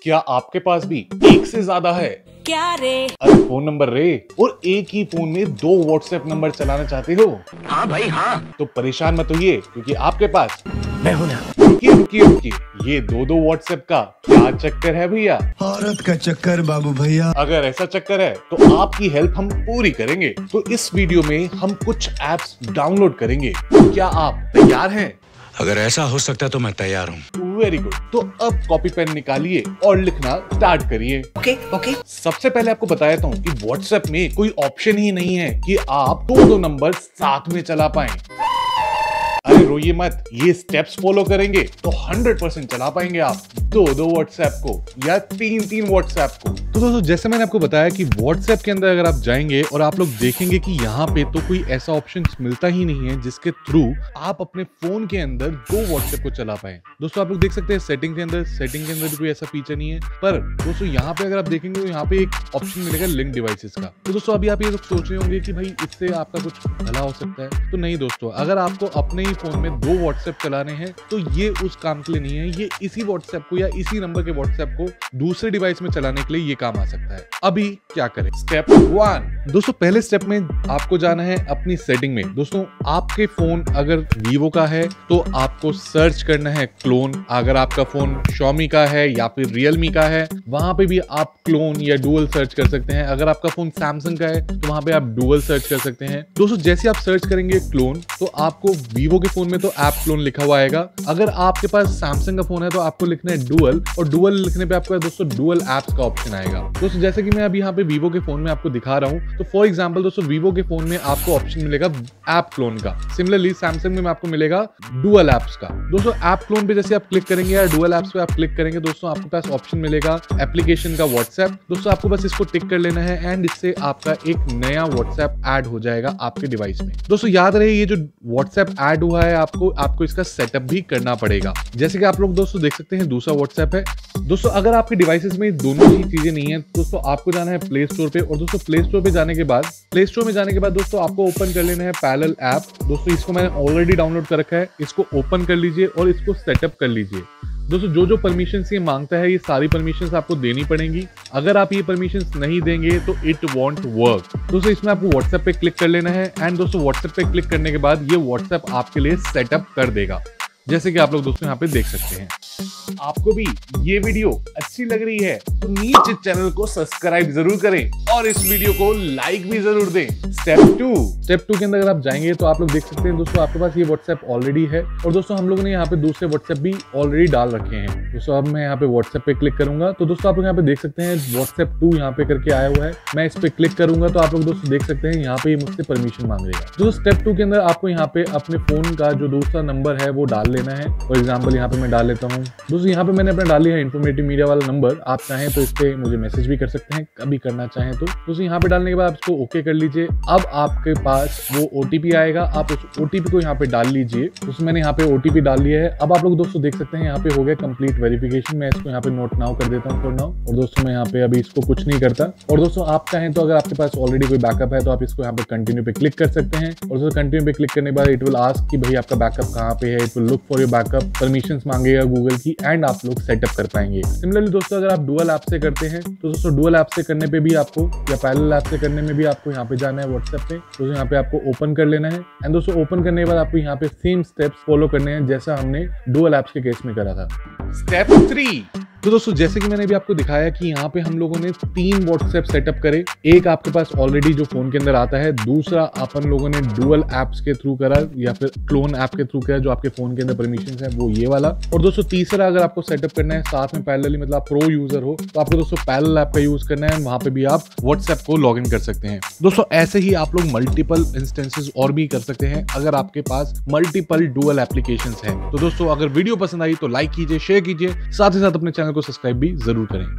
क्या आपके पास भी एक से ज्यादा है? क्या रे? अरे फोन नंबर रे, और एक ही फोन में 2 व्हाट्सएप नंबर चलाना चाहते हो? हाँ भाई हाँ। तो परेशान मत होइए, क्योंकि आपके पास मैं हूं ना। रुकिए रुकिए रुकिए, ये दो व्हाट्सएप का क्या चक्कर है भैया? औरत का चक्कर बाबू भैया। अगर ऐसा चक्कर है तो आपकी हेल्प हम पूरी करेंगे। तो इस वीडियो में हम कुछ ऐप्स डाउनलोड करेंगे। क्या आप तैयार हैं? अगर ऐसा हो सकता है तो मैं तैयार हूँ। Very good. तो अब कॉपी पेन निकालिए और लिखना स्टार्ट करिए। ओके। सबसे पहले आपको बता देता हूँ कि व्हाट्सएप में कोई ऑप्शन ही नहीं है कि आप दो नंबर साथ में चला पाएं। अरे रोइए मत, ये स्टेप्स फॉलो करेंगे तो 100% चला पाएंगे आप दो व्हाट्सएप को या तीन व्हाट्सएप को। तो दोस्तों, जैसे मैंने आपको बताया कि व्हाट्सएप के अंदर अगर आप जाएंगे और आप लोग देखेंगे कि यहाँ पे तो कोई ऐसा ऑप्शन मिलता ही नहीं है जिसके थ्रू आप अपने फोन के अंदर 2 व्हाट्सएप को चला पाए। दोस्तों, आप लोग देख सकते हैं सेटिंग के अंदर भी कोई ऐसा फीचर नहीं है। पर दोस्तों, यहाँ पे अगर आप देखेंगे तो यहाँ पे एक ऑप्शन मिलेगा लिंक डिवाइसेस का। तो दोस्तों, अभी आप ये लोग सोच रहे होंगे कि भाई इससे आपका कुछ भला हो सकता है। तो नहीं दोस्तों, अगर आपको अपने ही फोन में 2 व्हाट्सएप चलाने हैं तो ये उस काम के लिए नहीं है। ये इसी व्हाट्सएप को या इसी नंबर के व्हाट्सएप को दूसरे डिवाइस में चलाने के लिए ये काम आ सकता है। अभी क्या करें? स्टेप 1। दोस्तों, पहले स्टेप में आपको जाना है अपनी सेटिंग में। दोस्तों, आपके फोन अगर वीवो का है तो आपको सर्च करना है क्लोन। अगर आपका फोन Xiaomi का है या फिर रियलमी का है, वहां पे भी आप क्लोन या डुअल सर्च कर सकते हैं। अगर आपका फोन सैमसंग का है तो वहां पे आप डुअल सर्च कर सकते हैं। दोस्तों, जैसे आप सर्च करेंगे क्लोन तो आपको वीवो के फोन में तो ऐप क्लोन लिखा हुआ आएगा। अगर आपके पास सैमसंग का फोन है तो आपको लिखना है डुअल, और डुअल लिखने पे आपको दोस्तों डुअल एप्स का ऑप्शन आएगा। दोस्तों, जैसे कि मैं अभी यहाँ पे वीवो के फोन में आपको दिखा रहा हूँ, तो फॉर एग्जांपल दोस्तों, वीवो के फोन में आपको ऑप्शन मिलेगा ऐप क्लोन का। सिमिलरली सैमसंग में आपको मिलेगा डुअल एप्स का। दोस्तों, ऐप क्लोन पे जैसे आप क्लिक करेंगे या डुअल एप्स पे आप क्लिक करेंगे, दोस्तों आपके पास ऑप्शन मिलेगा एप्लीकेशन का व्हाट्सएप। दोस्तों, आपको बस इसको टिक कर लेना है एंड इससे आपका एक नया व्हाट्सएप ऐड हो जाएगा आपके डिवाइस में। दोस्तों, याद रहे ये जो व्हाट्सएप ऐड हुआ है आपको इसका सेटअप भी करना पड़ेगा। जैसे कि आप लोग दोस्तों देख सकते हैं, दूसरा व्हाट्सएप है। दोस्तों, अगर आपके डिवाइसेस में दोनों ही चीजें नहीं है, दोस्तों आपको जाना है प्ले स्टोर पे। और दोस्तों, प्ले स्टोर में जाने के बाद दोस्तों आपको ओपन कर लेना है पैरेलल ऐप। दोस्तों, इसको मैंने ऑलरेडी डाउनलोड कर रखा है। इसको ओपन कर लीजिए और इसको सेटअप कर लीजिए। दोस्तों, जो परमिशंस ये मांगता है, ये सारी परमिशंस आपको देनी पड़ेंगी। अगर आप ये परमिशंस नहीं देंगे तो इट वॉन्ट वर्क। दोस्तों, इसमें आपको व्हाट्सएप पे क्लिक कर लेना है एंड दोस्तों व्हाट्सएप पे क्लिक करने के बाद ये व्हाट्सएप आपके लिए सेटअप कर देगा, जैसे कि आप लोग दोस्तों यहाँ पे देख सकते हैं। आपको भी ये वीडियो अच्छी लग रही है तो नीचे चैनल को सब्सक्राइब जरूर करें और इस वीडियो को लाइक भी जरूर दें। स्टेप 2 के अंदर अगर आप जाएंगे तो आप लोग देख सकते हैं दोस्तों, आपके पास ये व्हाट्सएप ऑलरेडी है। और दोस्तों, हम लोगों ने यहाँ पे दूसरे व्हाट्सएप भी ऑलरेडी डाल रखे हैं। दोस्तों, अब मैं यहाँ पे व्हाट्सएप पे क्लिक करूंगा तो दोस्तों आप लोग यहाँ पे देख सकते हैं व्हाट्सएप 2 यहाँ पे करके आया हुआ है। मैं इस पे क्लिक करूंगा तो आप लोग दोस्तों देख सकते हैं यहाँ पे ये मुझसे परमिशन मांगेगा। दोस्तों, स्टेप 2 के अंदर आपको यहाँ पे अपने फोन का जो दूसरा नंबर है वो डाल लेना है। फॉर एग्जाम्पल यहाँ पे मैं डाल लेता हूँ। दोस्तों, यहाँ पे मैंने अपना डाल लिया है इन्फॉर्मेटिव मीडिया वाला नंबर। आप चाहें तो इस पे मुझे मैसेज भी कर सकते हैं कभी करना चाहें तो। दोस्तों, यहाँ पे डालने के बाद आप इसको ओके कर लीजिए। अब आपके पास वो ओटीपी आएगा, आप उस ओटीपी को यहाँ पे डाल लीजिए। दोस्तों, मैंने यहाँ पे ओटीपी डाल लिया है। अब आप लोग दोस्तों देख सकते हैं यहाँ पे हो गया कंप्लीट वेरिफिकेशन। मैं इसको यहाँ पे नोट नाउ कर देता हूँ फॉर नाउ। और दोस्तों, मैं यहाँ पे अभी इसको कुछ नहीं करता। और दोस्तों, आप चाहें तो अगर आपके पास ऑलरेडी कोई बैकअप है तो आप इसको यहाँ पे कंटिन्यू पे क्लिक कर सकते हैं। और दोस्तों, कंटिन्यू पे क्लिक करने के बाद इट विल आस्क कि भाई आपका बैकअप कहाँ पे है। It will look for your backup, permissions मांगेगा गूगल की एंड आप लोग सेटअप कर पाएंगे। सिमिलरली दोस्तों, अगर आप डुअल ऐप से करते हैं तो दोस्तों डुअल ऐप से करने पे भी आपको या पैरेलल ऐप से करने में भी आपको यहाँ पे जाना है व्हाट्सएप पे। तो यहाँ पे आपको ओपन कर लेना है एंड दोस्तों ओपन करने के बाद आपको यहाँ पे सेम स्टेप्स फॉलो करने हैं जैसा हमने डुअल ऐप्स के केस में करा था। स्टेप 3। तो दोस्तों, जैसे कि मैंने अभी आपको दिखाया कि यहाँ पे हम लोगों ने 3 व्हाट्सएप सेटअप करे। एक आपके पास ऑलरेडी जो फोन के अंदर आता है, दूसरा अपन लोगों ने डुअल एप्स के थ्रू करा या फिर क्लोन ऐप के थ्रू करा जो आपके फोन के अंदर परमिशंस है वो ये वाला। और दोस्तों, तीसरा अगर आपको सेटअप करना है साथ में पैरेलली, मतलब आप प्रो यूजर हो तो आपको दोस्तों पैरेलल ऐप का यूज करना है। वहां पे भी आप व्हाट्सएप को लॉग इन कर सकते हैं। दोस्तों, ऐसे ही आप लोग मल्टीपल इंस्टेंसेस और भी कर सकते हैं अगर आपके पास मल्टीपल डुअल एप्लीकेशंस हैं। तो दोस्तों, अगर वीडियो पसंद आई तो लाइक कीजिए, शेयर कीजिए, साथ ही साथ अपने चैनल को सब्सक्राइब भी जरूर करें।